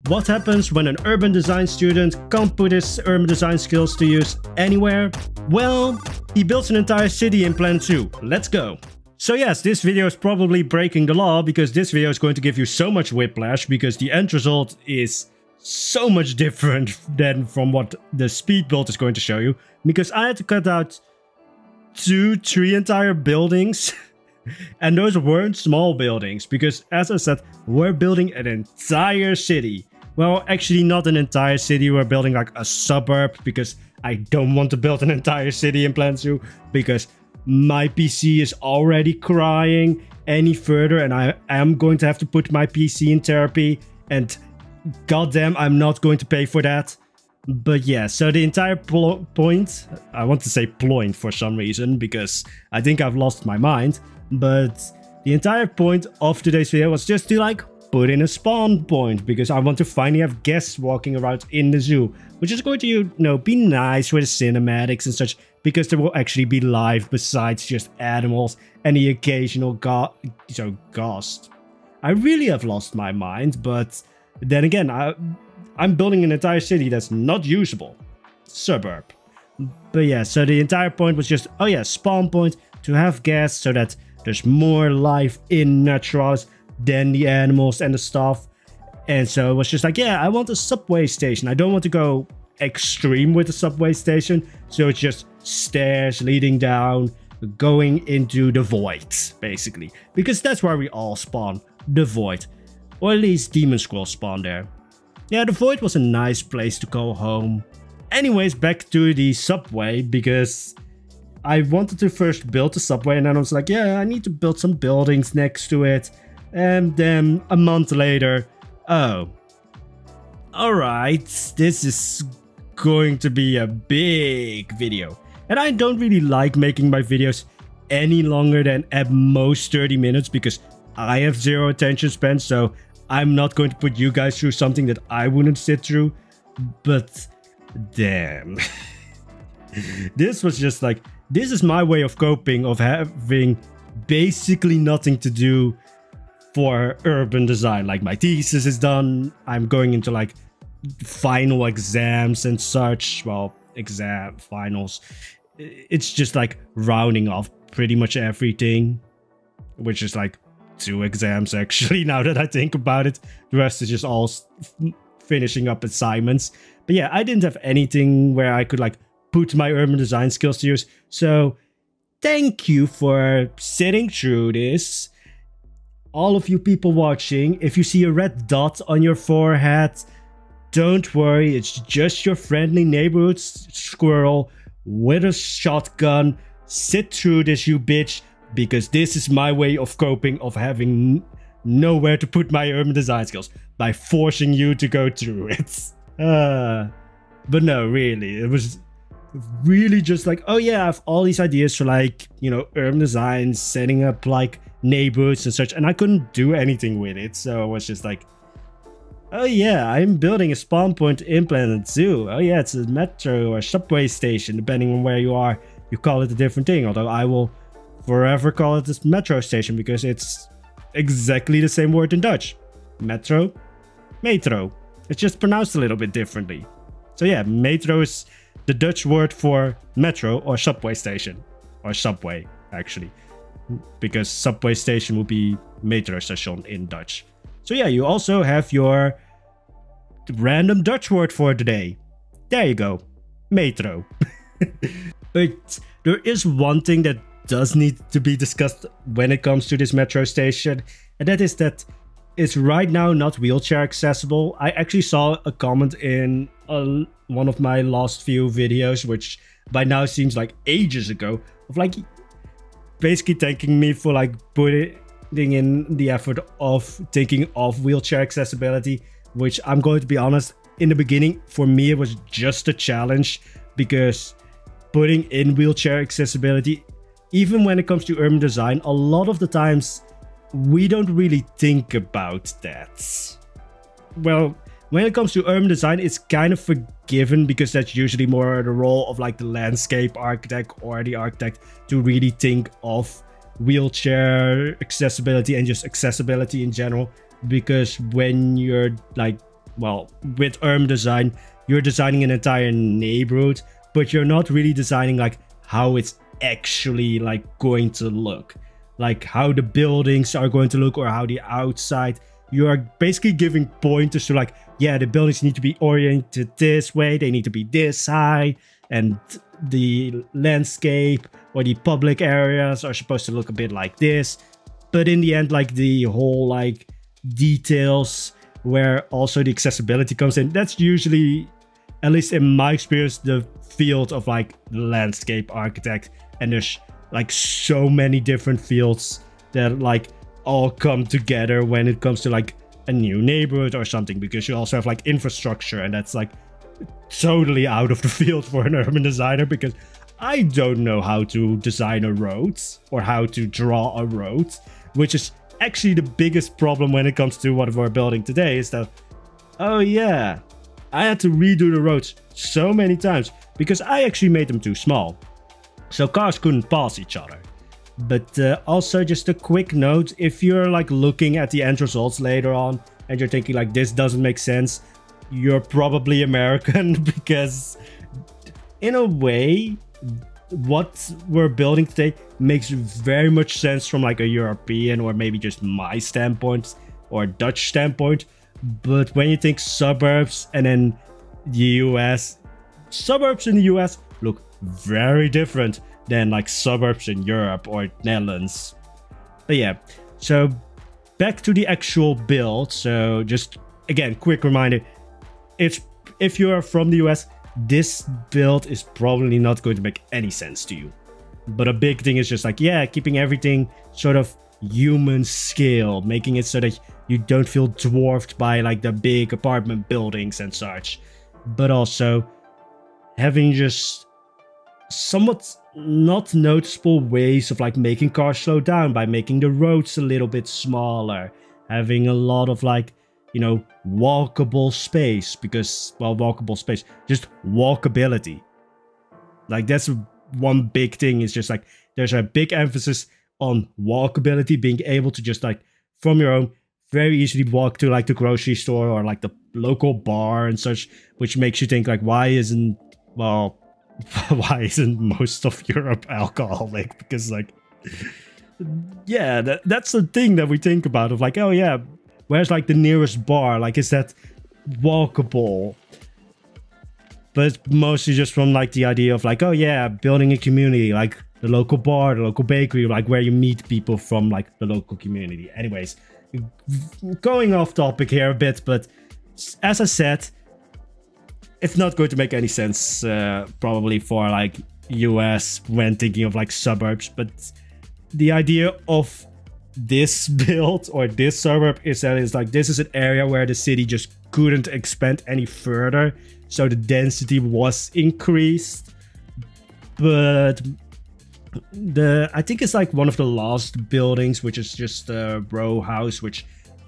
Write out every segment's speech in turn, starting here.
What happens when an urban design student can't put his urban design skills to use anywhere? Well, he builds an entire city in Plan 2. Let's go. So yes, this video is probably breaking the law because this video is going to give you so much whiplash because the end result is so much different than from what the speed build is going to show you. Because I had to cut out 3 entire buildings and those weren't small buildings because, as I said, we're building an entire city. Well, actually not an entire city, we're building like a suburb because I don't want to build an entire city in Plan 2 because my PC is already crying any further and I am going to have to put my PC in therapy and goddamn, I'm not going to pay for that. But yeah, so the entire point, I want to say point for some reason because I think I've lost my mind, but the entire point of today's video was just to like put in a spawn point because I want to finally have guests walking around in the zoo, which is going to, you know, be nice with the cinematics and such because there will actually be life besides just animals and the occasional ghost. I really have lost my mind, but then again, I'm building an entire city that's not usable. Suburb. But yeah, so the entire point was just, oh yeah, spawn point to have guests so that there's more life in Naturalis than the animals and the stuff. And so it was just like, yeah, I want a subway station. I don't want to go extreme with the subway station. So it's just stairs leading down, going into the void, basically. Because that's where we all spawn, the void. Or at least demon squirrels spawn there. Yeah, the void was a nice place to go home. Anyways, back to the subway, because I wanted to first build the subway and then I was like, yeah, I need to build some buildings next to it. And then a month later, oh, alright, this is going to be a big video. And I don't really like making my videos any longer than at most 30 minutes because I have 0 attention span, so I'm not going to put you guys through something that I wouldn't sit through. But damn. This was just like, this is my way of coping of having basically nothing to do for urban design. Like my thesis is done. I'm going into like final exams and such. Well, finals. It's just like rounding off pretty much everything, which is like 2 exams actually, now that I think about it. The rest is just all finishing up assignments. But yeah, I didn't have anything where I could like put my urban design skills to use. So thank you for sitting through this. All of you people watching, if you see a red dot on your forehead, don't worry, it's just your friendly neighborhood squirrel with a shotgun. Sit through this, you bitch. Because this is my way of coping of having nowhere to put my urban design skills. By forcing you to go through it. But no, really. It was really just like, oh yeah, I have all these ideas for like, you know, urban design, setting up like neighborhoods and such. And I couldn't do anything with it. So I was just like, oh yeah, I'm building a spawn point in Planet Zoo. Oh yeah, it's a metro or subway station. Depending on where you are, you call it a different thing. Although I will forever call it this metro station because it's exactly the same word in Dutch. Metro, metro. It's just pronounced a little bit differently. So yeah, metro is the Dutch word for metro or subway station. Or subway, actually. Because subway station would be metrostation in Dutch. So yeah, you also have your random Dutch word for today. There you go. Metro. But there is one thing that does need to be discussed when it comes to this metro station, and that is that it's right now not wheelchair accessible. I actually saw a comment in one of my last few videos, which by now seems like ages ago, of like basically thanking me for like putting in the effort of thinking of wheelchair accessibility, which I'm going to be honest, in the beginning for me it was just a challenge because putting in wheelchair accessibility, even when it comes to urban design, a lot of the times we don't really think about that. Well, when it comes to urban design, it's kind of forgiven because that's usually more the role of like the landscape architect or the architect to really think of wheelchair accessibility and just accessibility in general. Because when you're like well, with urban design, you're designing an entire neighborhood, but you're not really designing like how it's actually like going to look, like how the buildings are going to look or how the outside. You are basically giving pointers to like, yeah, the buildings need to be oriented this way, they need to be this high, and the landscape or the public areas are supposed to look a bit like this. But in the end, like the whole like details where also the accessibility comes in, that's usually, at least in my experience, the field of like landscape architect. And there's like so many different fields that like all come together when it comes to like a new neighborhood or something, because you also have like infrastructure, and that's like totally out of the field for an urban designer, because I don't know how to design a road or how to draw a road, which is actually the biggest problem when it comes to what we're building today. Is that, oh yeah, I had to redo the roads so many times because I actually made them too small, so cars couldn't pass each other. But also just a quick note, if you're like looking at the end results later on and you're thinking like this doesn't make sense, you're probably American, because in a way what we're building today makes very much sense from like a European or maybe just my standpoint or Dutch standpoint. But when you think suburbs and then the US, suburbs in the US look very different than like suburbs in Europe or Netherlands. But yeah, so back to the actual build. So just again, quick reminder, if you are from the US, this build is probably not going to make any sense to you. But a big thing is just like, yeah, keeping everything sort of human scale, making it so that you don't feel dwarfed by like the big apartment buildings and such. But also having just somewhat not noticeable ways of like making cars slow down by making the roads a little bit smaller, having a lot of like, you know, walkable space, because, well, walkable space, just walkability. Like that's one big thing, is just like there's a big emphasis on walkability, being able to just like from your own very easily walk to like the grocery store or like the local bar and such, which makes you think like, why isn't most of Europe alcoholic? Because like, yeah, that's the thing that we think about, of like, oh yeah, where's like the nearest bar, like is that walkable? But it's mostly just from like the idea of like, oh yeah, building a community, like the local bar, the local bakery, like where you meet people from like the local community. Anyways, going off topic here a bit, but as I said, it's not going to make any sense probably for like US when thinking of like suburbs. But the idea of this build or this suburb is that it's like, this is an area where the city just couldn't expand any further, so the density was increased. But I think it's like one of the last buildings, which is just a row house, which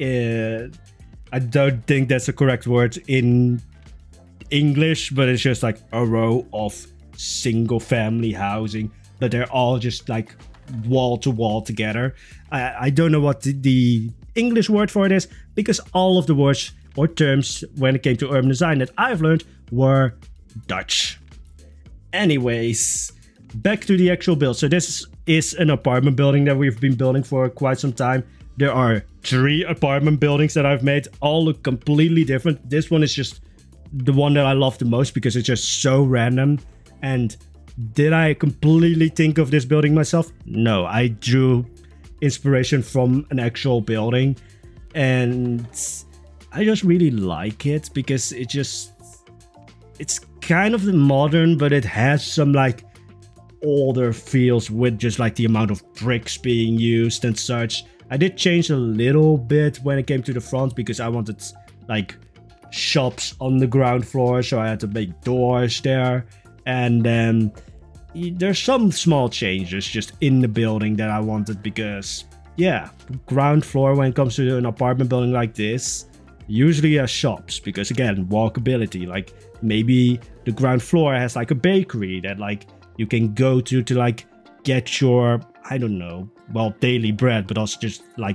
I don't think that's the correct word in English, but it's just like a row of single family housing, but they're all just like wall to wall together. I don't know what the English word for it is, because all of the words or terms when it came to urban design that I've learned were Dutch. Anyways, back to the actual build. So this is an apartment building that we've been building for quite some time. There are 3 apartment buildings that I've made, all look completely different. This one is just the one that I love the most because it's just so random. And did I completely think of this building myself? No, I drew inspiration from an actual building, and I just really like it because it's kind of modern, but it has some like older feels with just like the amount of bricks being used and such. I did change a little bit when it came to the front because I wanted like shops on the ground floor, so I had to make doors there. And then there's some small changes just in the building that I wanted because, yeah, ground floor when it comes to an apartment building like this usually has shops because, again, walkability. Like maybe the ground floor has like a bakery that like you can go to like get your, I don't know, well, daily bread, but also just like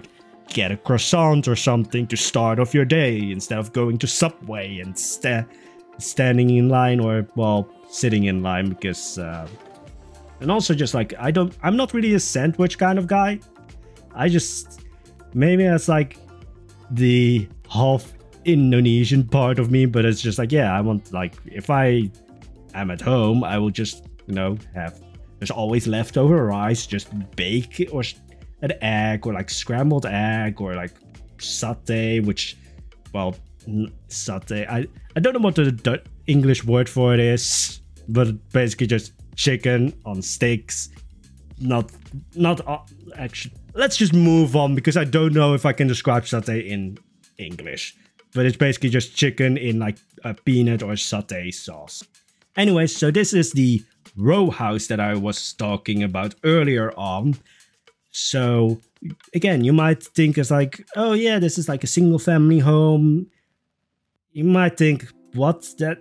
get a croissant or something to start off your day instead of going to Subway and standing in line, or, well, sitting in line, because and also just like I'm not really a sandwich kind of guy. I just, maybe that's like the half Indonesian part of me, but it's just like, yeah, I want, like, if I am at home, I will just, you know, have, there's always leftover rice, just bake or an egg, or like scrambled egg, or like satay, which, well, satay, I don't know what the English word for it is, but basically just chicken on sticks. Not actually, let's just move on, because I don't know if I can describe satay in English, but it's basically just chicken in like a peanut or satay sauce. Anyway, so this is the row house that I was talking about earlier on. So again, you might think it's like, oh yeah, this is like a single family home. You might think, what's that?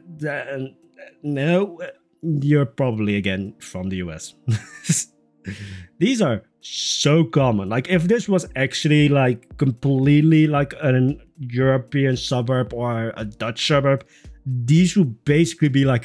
No, you're probably again from the US. These are so common. Like, if this was actually like completely like an European suburb or a Dutch suburb, these would basically be like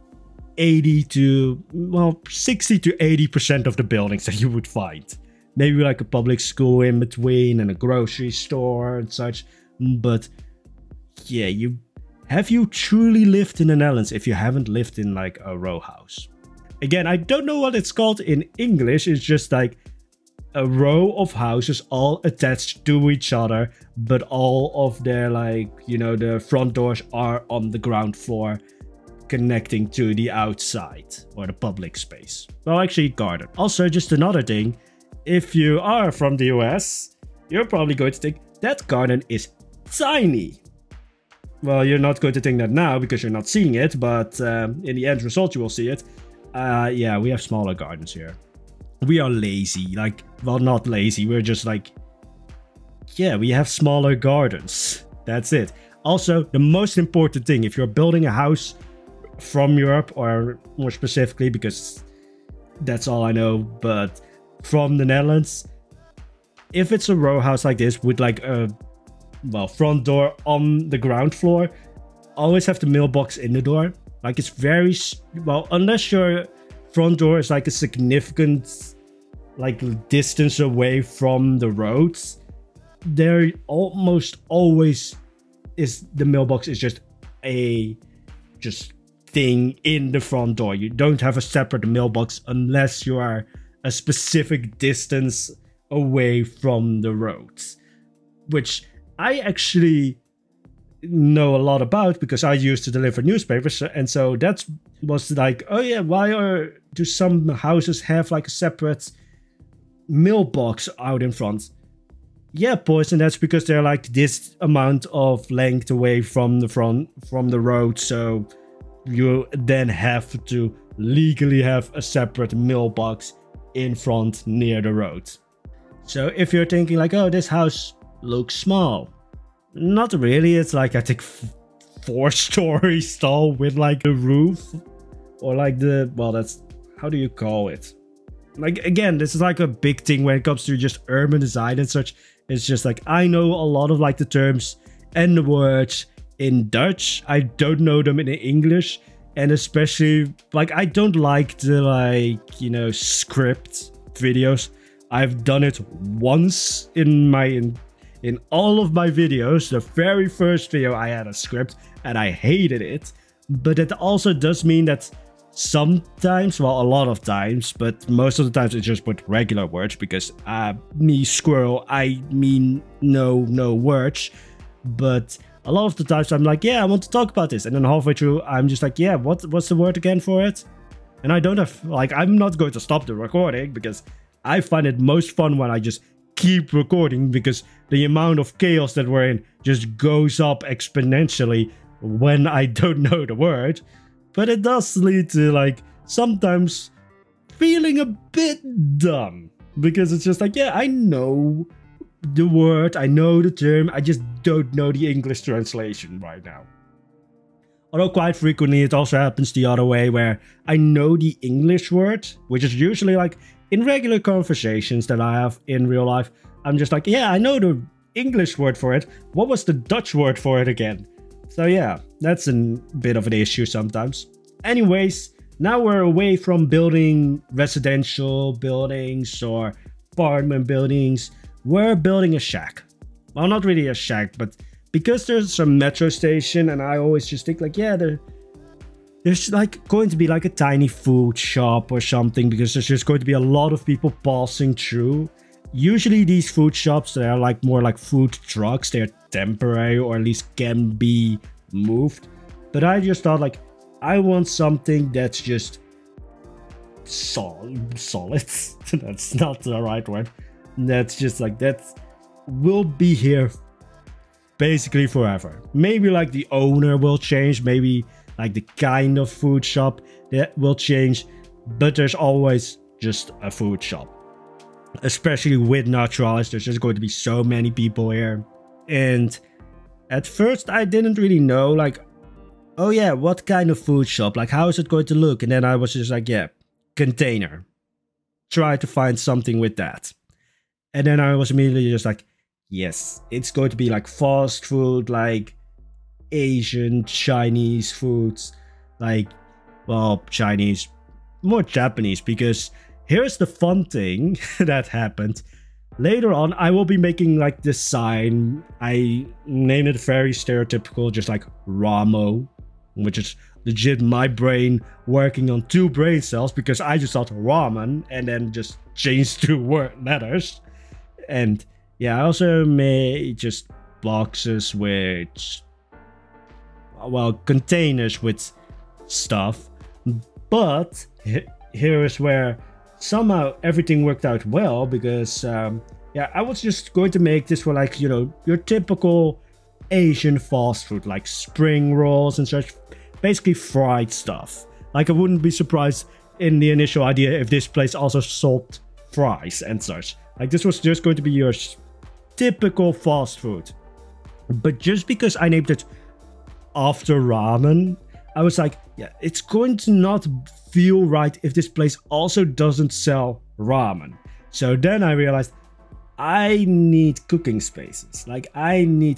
80 to, well, 60 to 80% of the buildings that you would find. Maybe like a public school in between and a grocery store and such. But yeah, have you truly lived in the Netherlands if you haven't lived in like a row house? Again, I don't know what it's called in English. It's just like a row of houses all attached to each other, but all of their, like, you know, the front doors are on the ground floor, connecting to the outside or the public space. Well, actually, garden. Also, just another thing, if you are from the US, you're probably going to think that garden is tiny. Well, you're not going to think that now because you're not seeing it, but in the end result you will see it. Yeah, we have smaller gardens here. We are lazy, like, well, not lazy, we're just like, yeah, we have smaller gardens. That's it. Also, the most important thing, if you're building a house from Europe, or more specifically, because that's all I know, but from the Netherlands, if it's a row house like this with like a, well, front door on the ground floor, always have the mailbox in the door. Like, it's very, well, unless your front door is like a significant like distance away from the roads, there almost always is, the mailbox is just a thing in the front door. You don't have a separate mailbox unless you are a specific distance away from the roads, which I actually know a lot about because I used to deliver newspapers, and so that was like, oh yeah, why do some houses have like a separate mailbox out in front? Yeah, Poison, that's because they're like this amount of length away from the road, so you then have to legally have a separate mailbox in front near the road. So if you're thinking like, oh, this house looks small, not really. It's like, I think, 4-story tall with like the roof, or like the, well, that's, how do you call it? Like, again, this is like a big thing when it comes to just urban design and such. It's just like, I know a lot of like the terms and the words in Dutch. I don't know them in English, and especially like, I don't like the, like, you know, script videos. I've done it once in all of my videos. The very first video I had a script and I hated it. But it also does mean that sometimes, well, a lot of times, but most of the times it's just with regular words, because me squirrel, I mean no words. But a lot of the times I'm like, yeah, I want to talk about this, and then halfway through I'm just like, yeah, what's the word again for it? And I don't have, like, I'm not going to stop the recording, because I find it most fun when I just keep recording, because the amount of chaos that we're in just goes up exponentially when I don't know the word. But it does lead to, like, sometimes feeling a bit dumb, because it's just like, yeah, I know the word, I know the term, I just don't know the English translation right now. Although quite frequently it also happens the other way, where I know the English word, which is usually like in regular conversations that I have in real life, I'm just like, yeah, I know the English word for it. What was the Dutch word for it again? So yeah, that's a bit of an issue sometimes. Anyways, now we're away from building residential buildings or apartment buildings. We're building a shack. Well, not really a shack, but because there's a metro station, and I always just think like, yeah, there's like going to be like a tiny food shop or something, because there's just going to be a lot of people passing through. Usually these food shops, they are like more like food trucks. They're temporary, or at least can be moved. But I just thought like, I want something that's just solid. That's not the right word. That's just like, that will be here basically forever. Maybe like the owner will change, maybe like the kind of food shop that will change, but there's always just a food shop. Especially with Naturalis, there's just going to be so many people here. And at first I didn't really know like, oh yeah, what kind of food shop, like how is it going to look? And then I was just like, yeah, container. Try to find something with that. And then I was immediately just like, yes, it's going to be like fast food, like Asian, Chinese foods, like, well, Chinese, more Japanese, because here's the fun thing that happened. Later on, I will be making like this sign. I named it very stereotypical, just like Ramo, which is legit my brain working on 2 brain cells, because I just thought ramen and then just changed 2 letters. And yeah, I also made just boxes with, well, containers with stuff. But here is where somehow everything worked out well, because yeah, I was just going to make this for like, you know, your typical Asian fast food, like spring rolls and such, basically fried stuff. Like, I wouldn't be surprised in the initial idea if this place also sold fries and such. Like, this was just going to be your typical fast food. But just because I named it after ramen, I was like, yeah, it's going to not feel right if this place also doesn't sell ramen. So then I realized I need cooking spaces. Like, I need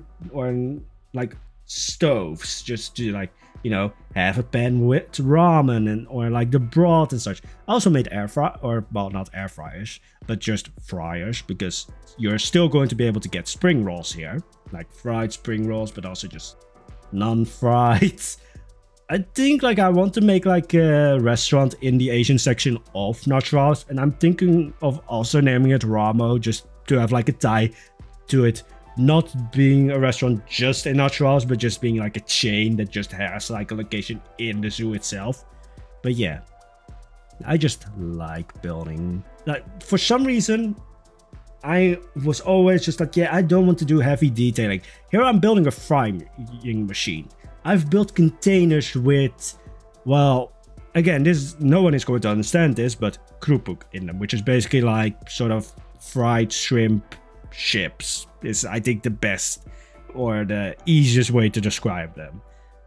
like stoves just to, like, you know, have a pan with ramen and or like the broth and such. I also made air fry, or well, not air fryers, but just fryers, because you're still going to be able to get spring rolls here, like fried spring rolls, but also just non-fried. I think like I want to make like a restaurant in the Asian section of Naturalis, and I'm thinking of also naming it Ramo, just to have like a tie to it. Not being a restaurant just in Naturalis, but just being like a chain that just has like a location in the zoo itself. But yeah, I just like building. Like, for some reason, I was always just like, yeah, I don't want to do heavy detailing. Here I'm building a frying machine. I've built containers with, well, again, no one is going to understand this, but krupuk in them, which is basically like sort of fried shrimp chips. Is, I think, the best or the easiest way to describe them.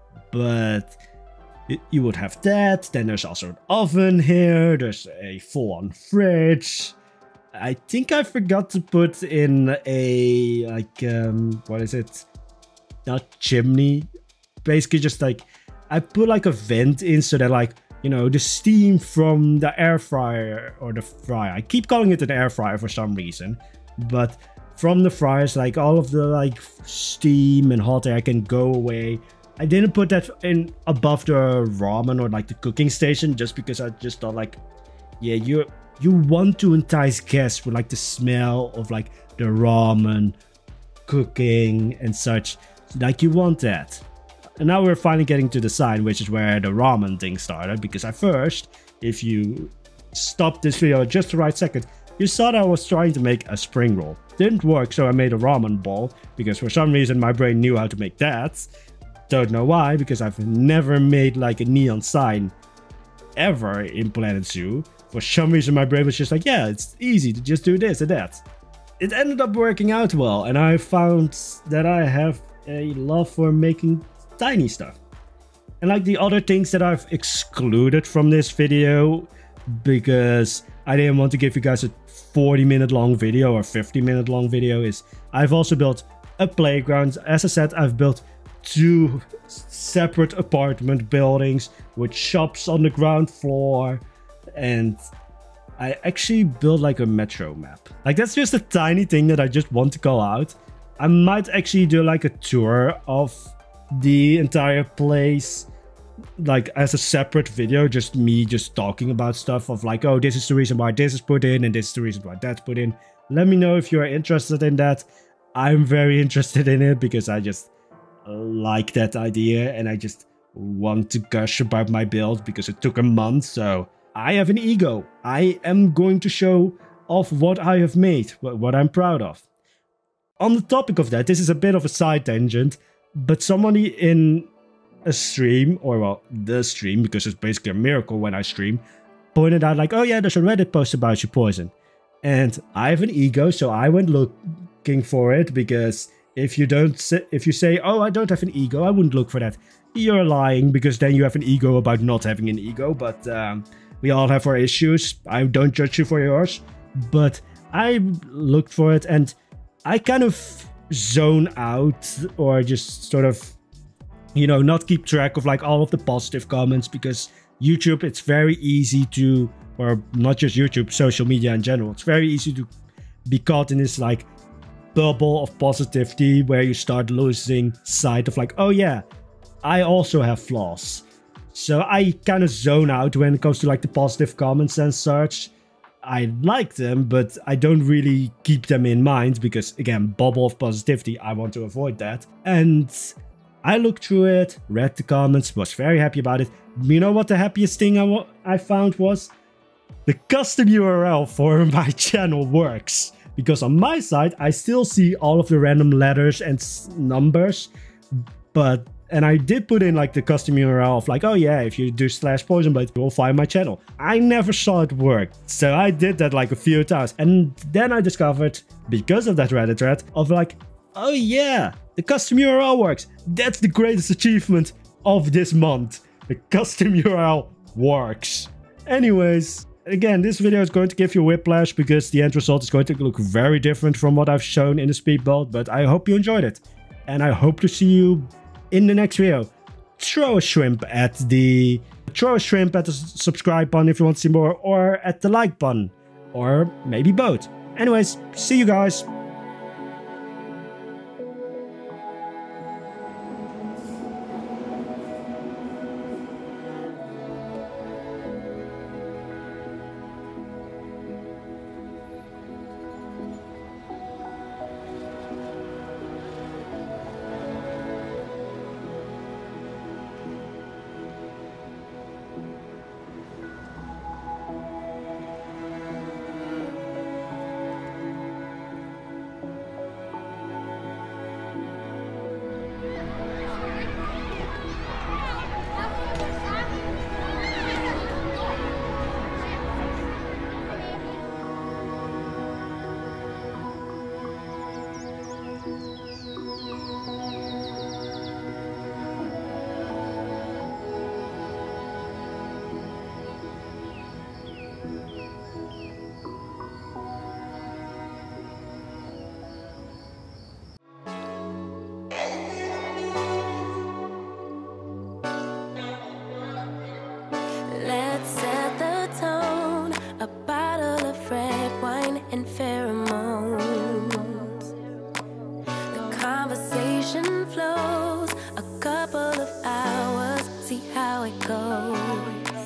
But you would have that. Then there's also an oven here. There's a full-on fridge. I think I forgot to put in a, like, what is it? Not chimney. Basically just like, I put like a vent in so that, like, you know, the steam from the air fryer or the fryer. I keep calling it an air fryer for some reason. But from the fryers, like, all of the like steam and hot air can go away. I didn't put that in above the ramen or like the cooking station, just because I just thought like, yeah, you want to entice guests with like the smell of like the ramen cooking and such. Like, you want that. And now we're finally getting to the sign, which is where the ramen thing started. Because at first, if you stopped this video at just the right second, you saw that I was trying to make a spring roll. Didn't work, so I made a ramen ball, because for some reason my brain knew how to make that. Don't know why, because I've never made like a neon sign ever in Planet Zoo. For some reason my brain was just like, yeah, it's easy to just do this and that. It ended up working out well, and I found that I have a love for making tiny stuff. And like the other things that I've excluded from this video, because I didn't want to give you guys a 40-minute long video or 50-minute long video is I've also built a playground. As I said, I've built 2 separate apartment buildings with shops on the ground floor, and I actually built like a metro map. Like, that's just a tiny thing that I just want to call out. I might actually do like a tour of the entire place, like as a separate video, just me just talking about stuff of like, oh, this is the reason why this is put in and this is the reason why that's put in. Let me know if you're interested in that. I'm very interested in it because I just like that idea and I just want to gush about my build because it took a month. So I have an ego. I am going to show off what I have made, what I'm proud of. On the topic of that, this is a bit of a side tangent, but somebody in a stream, or well, the stream, because it's basically a miracle when I stream, pointed out like, oh yeah, there's a Reddit post about you, Poison. And I have an ego, so I went looking for it, because if you say, oh, I don't have an ego, I wouldn't look for that. You're lying, because then you have an ego about not having an ego, but we all have our issues. I don't judge you for yours, but I looked for it and I kind of zone out, or just sort of, you know, not keep track of like all of the positive comments, because YouTube, it's very easy to, or not just YouTube, social media in general, it's very easy to be caught in this like bubble of positivity where you start losing sight of like, oh yeah, I also have flaws. So I kind of zone out when it comes to like the positive comments and such. I like them, but I don't really keep them in mind because, again, bubble of positivity, I want to avoid that. And I looked through it, read the comments, was very happy about it. You know what the happiest thing I found was? The custom URL for my channel works. Because on my side, I still see all of the random letters and numbers, and I did put in like the custom URL of like, oh yeah, if you do /Poisonblade, you will find my channel. I never saw it work. So I did that like a few times. And then I discovered, because of that Reddit thread, of like, oh yeah, the custom URL works. That's the greatest achievement of this month. The custom URL works. Anyways, again, this video is going to give you whiplash because the end result is going to look very different from what I've shown in the speed build, but I hope you enjoyed it. And I hope to see you in the next video. Throw a shrimp at the subscribe button if you want to see more, or at the like button, or maybe both. Anyways, see you guys. Let's set the tone, a bottle of red wine and pheromones. The conversation flows, a couple of hours, see how it goes.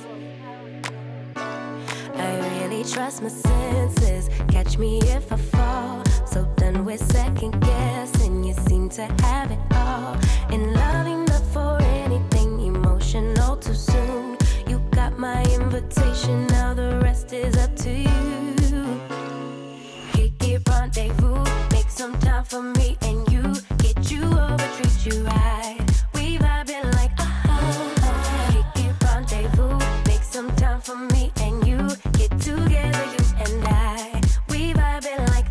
I really trust my senses, catch me if I fall. So done with second guessing, you seem to have it all. In loving but for anything emotional too soon. My invitation, now the rest is up to you. Kick it, rendezvous, make some time for me and you. Get you over, treat you right. We vibing like Kick it, rendezvous, make some time for me and you. Get together, you and I. We vibing like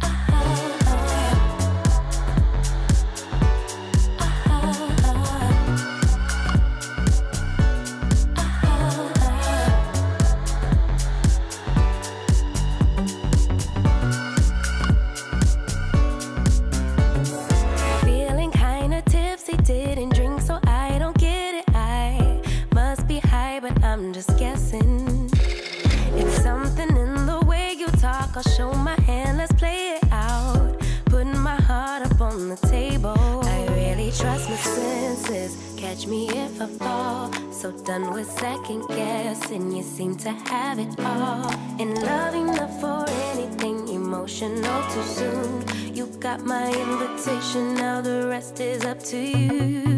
I'm just guessing. It's something in the way you talk. I'll show my hand, let's play it out. Putting my heart up on the table. I really trust my senses. Catch me if I fall. So done with second guessing. You seem to have it all. In loving enough for anything emotional too soon. You got my invitation, now the rest is up to you.